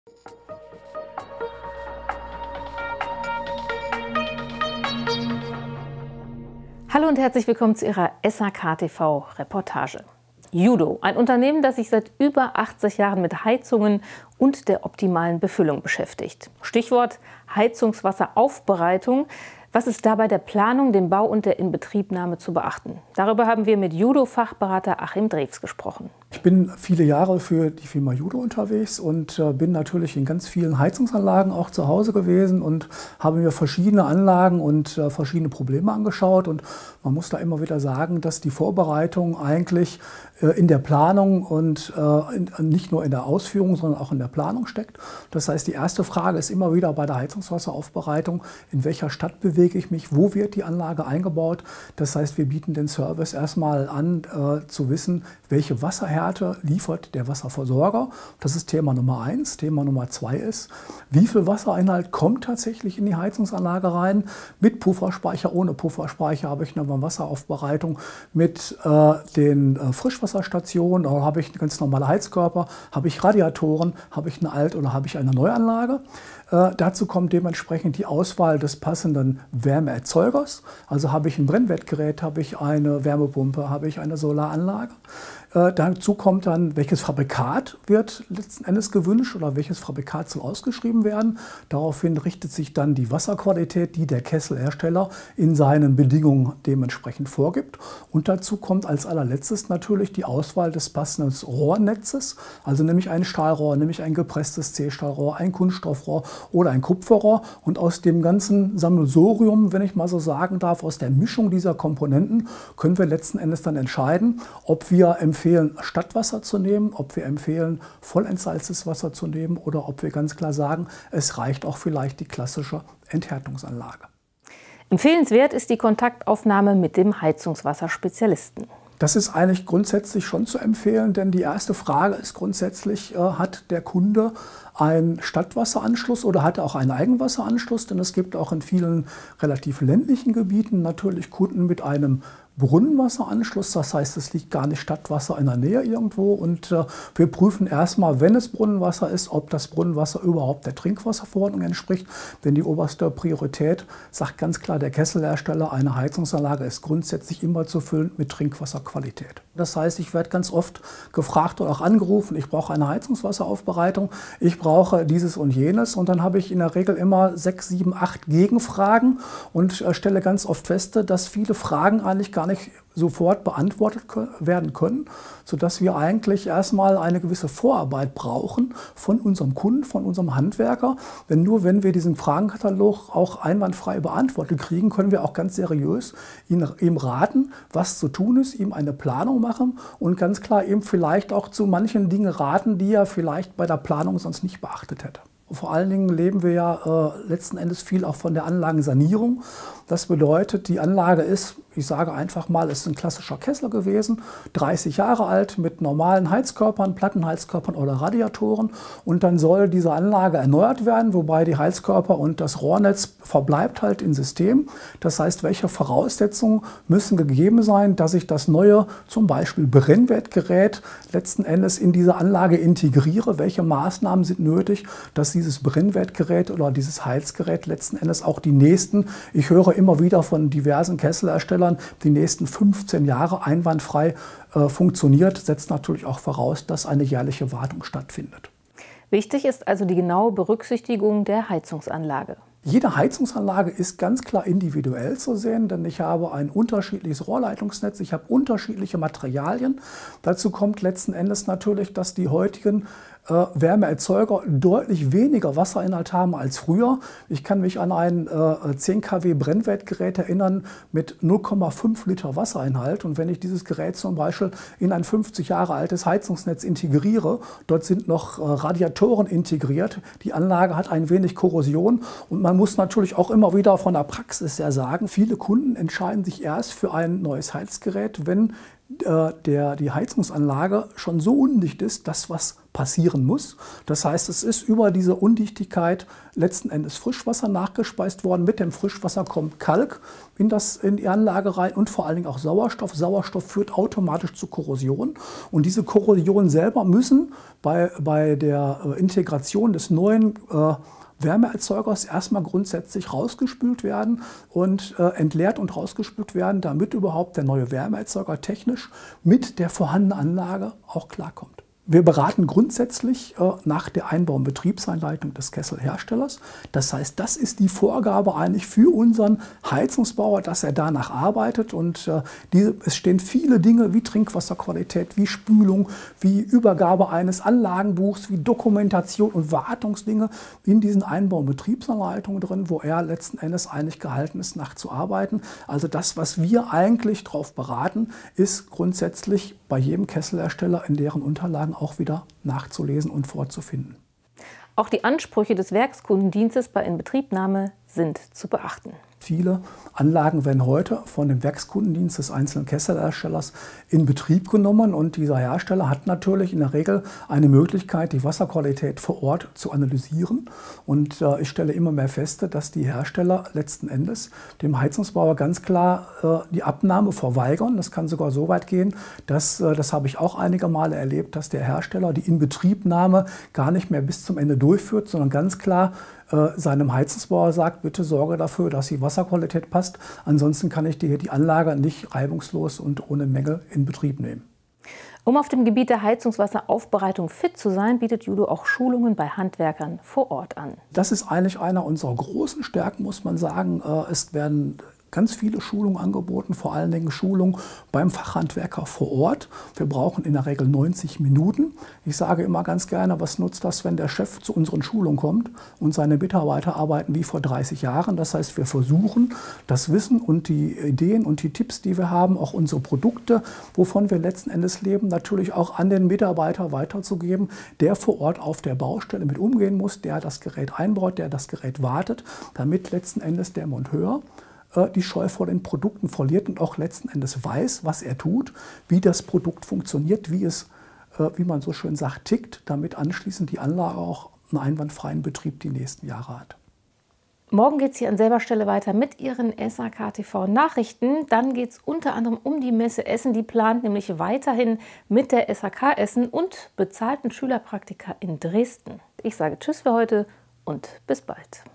Hallo und herzlich willkommen zu Ihrer SAK-TV-Reportage. Yudo, ein Unternehmen, das sich seit über 80 Jahren mit Heizungen und der optimalen Befüllung beschäftigt. Stichwort Heizungswasseraufbereitung. Was ist dabei der Planung, dem Bau und der Inbetriebnahme zu beachten? Darüber haben wir mit Yudo-Fachberater Achim Drews gesprochen. Ich bin viele Jahre für die Firma Yudo unterwegs und bin natürlich in ganz vielen Heizungsanlagen auch zu Hause gewesen und habe mir verschiedene Anlagen und verschiedene Probleme angeschaut. Und man muss da immer wieder sagen, dass die Vorbereitung eigentlich in der Planung und nicht nur in der Ausführung, sondern auch in der Planung steckt. Das heißt, die erste Frage ist immer wieder bei der Heizungswasseraufbereitung: In welcher Stadt bewege ich mich? Wo wird die Anlage eingebaut? Das heißt, wir bieten den Service erstmal an, zu wissen, welche Wasserhärte liefert der Wasserversorger. Das ist Thema Nummer 1. Thema Nummer 2 ist, wie viel Wassereinhalt kommt tatsächlich in die Heizungsanlage rein? Mit Pufferspeicher, ohne Pufferspeicher habe ich eine Wasseraufbereitung mit den Frischwasserstationen, oder habe ich ganz normale Heizkörper, habe ich Radiatoren, habe ich eine Alt- oder habe ich eine Neuanlage. Dazu kommt dementsprechend die Auswahl des passenden Wärmeerzeugers. Also habe ich ein Brennwertgerät, habe ich eine Wärmepumpe, habe ich eine Solaranlage. Dazu kommt dann, welches Fabrikat wird letzten Endes gewünscht oder welches Fabrikat soll ausgeschrieben werden. Daraufhin richtet sich dann die Wasserqualität, die der Kesselhersteller in seinen Bedingungen dementsprechend vorgibt. Und dazu kommt als allerletztes natürlich die Auswahl des passenden Rohrnetzes, also nämlich ein Stahlrohr, nämlich ein gepresstes C-Stahlrohr, ein Kunststoffrohr oder ein Kupferrohr. Und aus dem ganzen Sammelsurium, wenn ich mal so sagen darf, aus der Mischung dieser Komponenten können wir letzten Endes dann entscheiden, ob wir empfehlen, Stadtwasser zu nehmen, ob wir empfehlen, vollentsalztes Wasser zu nehmen oder ob wir ganz klar sagen, es reicht auch vielleicht die klassische Enthärtungsanlage. Empfehlenswert ist die Kontaktaufnahme mit dem Heizungswasserspezialisten. Das ist eigentlich grundsätzlich schon zu empfehlen, denn die erste Frage ist grundsätzlich, hat der Kunde einen Stadtwasseranschluss oder hat er auch einen Eigenwasseranschluss? Denn es gibt auch in vielen relativ ländlichen Gebieten natürlich Kunden mit einem Brunnenwasseranschluss. Das heißt, es liegt gar nicht Stadtwasser in der Nähe irgendwo. Und wir prüfen erstmal, wenn es Brunnenwasser ist, ob das Brunnenwasser überhaupt der Trinkwasserverordnung entspricht. Denn die oberste Priorität sagt ganz klar der Kesselhersteller, eine Heizungsanlage ist grundsätzlich immer zu füllen mit Trinkwasserqualität. Das heißt, ich werde ganz oft gefragt oder auch angerufen, ich brauche eine Heizungswasseraufbereitung, ich brauche dieses und jenes. Und dann habe ich in der Regel immer 6, 7, 8 Gegenfragen und stelle ganz oft fest, dass viele Fragen eigentlich gar nicht sofort beantwortet werden können, sodass wir eigentlich erstmal eine gewisse Vorarbeit brauchen von unserem Kunden, von unserem Handwerker. Denn nur wenn wir diesen Fragenkatalog auch einwandfrei beantwortet kriegen, können wir auch ganz seriös ihm raten, was zu tun ist, ihm eine Planung machen und ganz klar ihm vielleicht auch zu manchen Dingen raten, die er vielleicht bei der Planung sonst nicht beachtet hätte. Vor allen Dingen leben wir ja letzten Endes viel auch von der Anlagensanierung. Das bedeutet, die Anlage ist, ich sage einfach mal, es ist ein klassischer Kessel gewesen, 30 Jahre alt mit normalen Heizkörpern, Plattenheizkörpern oder Radiatoren. Und dann soll diese Anlage erneuert werden, wobei die Heizkörper und das Rohrnetz verbleibt halt im System. Das heißt, welche Voraussetzungen müssen gegeben sein, dass ich das neue, zum Beispiel Brennwertgerät, letzten Endes in diese Anlage integriere? Welche Maßnahmen sind nötig, dass dieses Brennwertgerät oder dieses Heizgerät letzten Endes auch die nächsten, ich höre immer wieder von diversen Kesselherstellern, die nächsten 15 Jahre einwandfrei funktioniert, setzt natürlich auch voraus, dass eine jährliche Wartung stattfindet. Wichtig ist also die genaue Berücksichtigung der Heizungsanlage. Jede Heizungsanlage ist ganz klar individuell zu sehen, denn ich habe ein unterschiedliches Rohrleitungsnetz, ich habe unterschiedliche Materialien. Dazu kommt letzten Endes natürlich, dass die heutigen Wärmeerzeuger deutlich weniger Wasserinhalt haben als früher. Ich kann mich an ein 10 kW Brennwertgerät erinnern mit 0,5 Liter Wassereinhalt. Und wenn ich dieses Gerät zum Beispiel in ein 50 Jahre altes Heizungsnetz integriere, dort sind noch Radiatoren integriert, die Anlage hat ein wenig Korrosion und man muss natürlich auch immer wieder von der Praxis her sagen, viele Kunden entscheiden sich erst für ein neues Heizgerät, wenn die Heizungsanlage schon so undicht ist, dass was passieren muss. Das heißt, es ist über diese Undichtigkeit letzten Endes Frischwasser nachgespeist worden. Mit dem Frischwasser kommt Kalk in die Anlage rein und vor allen Dingen auch Sauerstoff. Sauerstoff führt automatisch zu Korrosion. Und diese Korrosion selber müssen bei der Integration des neuen Wärmeerzeugers erstmal grundsätzlich rausgespült werden und entleert und rausgespült werden, damit überhaupt der neue Wärmeerzeuger technisch mit der vorhandenen Anlage auch klarkommt. Wir beraten grundsätzlich nach der Einbau- und Betriebsanleitung des Kesselherstellers. Das heißt, das ist die Vorgabe eigentlich für unseren Heizungsbauer, dass er danach arbeitet. Und es stehen viele Dinge wie Trinkwasserqualität, wie Spülung, wie Übergabe eines Anlagenbuchs, wie Dokumentation und Wartungsdinge in diesen Einbau- und Betriebsanleitungen drin, wo er letzten Endes eigentlich gehalten ist, nachzuarbeiten. Also das, was wir eigentlich drauf beraten, ist grundsätzlich bei jedem Kesselhersteller in deren Unterlagen auch wieder nachzulesen und vorzufinden. Auch die Ansprüche des Werkskundendienstes bei Inbetriebnahme sind zu beachten. Viele Anlagen werden heute von dem Werkskundendienst des einzelnen Kesselherstellers in Betrieb genommen und dieser Hersteller hat natürlich in der Regel eine Möglichkeit, die Wasserqualität vor Ort zu analysieren. Und ich stelle immer mehr fest, dass die Hersteller letzten Endes dem Heizungsbauer ganz klar die Abnahme verweigern. Das kann sogar so weit gehen, dass, das habe ich auch einige Male erlebt, dass der Hersteller die Inbetriebnahme gar nicht mehr bis zum Ende durchführt, sondern ganz klar seinem Heizungsbauer sagt, bitte sorge dafür, dass die Wasserqualität passt. Ansonsten kann ich dir die Anlage nicht reibungslos und ohne Mängel in Betrieb nehmen. Um auf dem Gebiet der Heizungswasseraufbereitung fit zu sein, bietet Judo auch Schulungen bei Handwerkern vor Ort an. Das ist eigentlich einer unserer großen Stärken, muss man sagen. Es werden ganz viele Schulungen angeboten, vor allen Dingen Schulungen beim Fachhandwerker vor Ort. Wir brauchen in der Regel 90 Minuten. Ich sage immer ganz gerne, was nutzt das, wenn der Chef zu unseren Schulungen kommt und seine Mitarbeiter arbeiten wie vor 30 Jahren. Das heißt, wir versuchen, das Wissen und die Ideen und die Tipps, die wir haben, auch unsere Produkte, wovon wir letzten Endes leben, natürlich auch an den Mitarbeiter weiterzugeben, der vor Ort auf der Baustelle mit umgehen muss, der das Gerät einbaut, der das Gerät wartet, damit letzten Endes der Monteur die Scheu vor den Produkten verliert und auch letzten Endes weiß, was er tut, wie das Produkt funktioniert, wie man so schön sagt, tickt, damit anschließend die Anlage auch einen einwandfreien Betrieb die nächsten Jahre hat. Morgen geht es hier an selber Stelle weiter mit Ihren SAK-TV-Nachrichten. Dann geht es unter anderem um die Messe Essen. Die plant nämlich weiterhin mit der SAK Essen und bezahlten Schülerpraktika in Dresden. Ich sage Tschüss für heute und bis bald.